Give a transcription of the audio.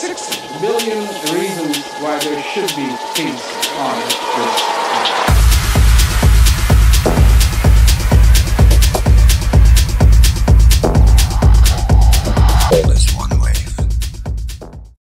6 billion reasons why there should be peace on this planet.